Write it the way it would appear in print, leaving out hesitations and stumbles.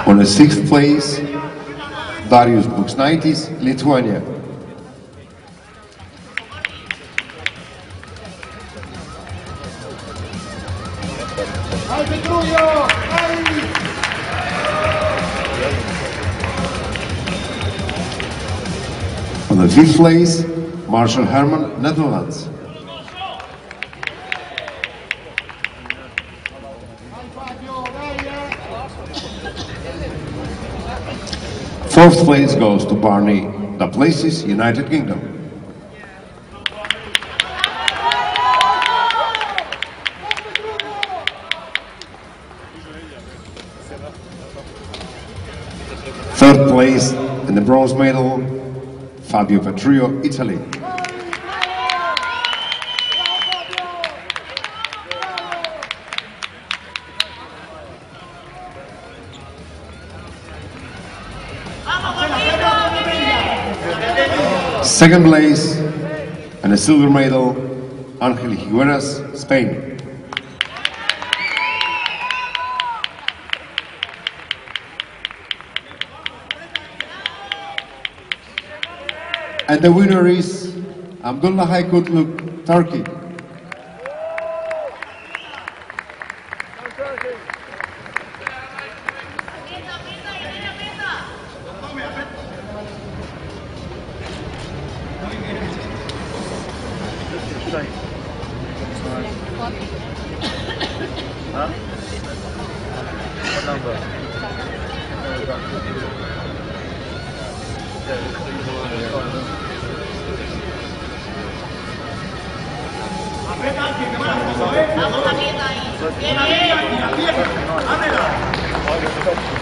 On the 6th place, Darius Buksnaitis, Lithuania. On the 5th place, Marshall Herman, Netherlands. Fourth place goes to Barney Duplessis, United Kingdom. Third place in the bronze medal, Fabio Petruccio, Italy. Second place and a silver medal, Angel Higueras, Spain. And the winner is Abdullah Haykutluk, Turkey. Huh? What number? Vamos a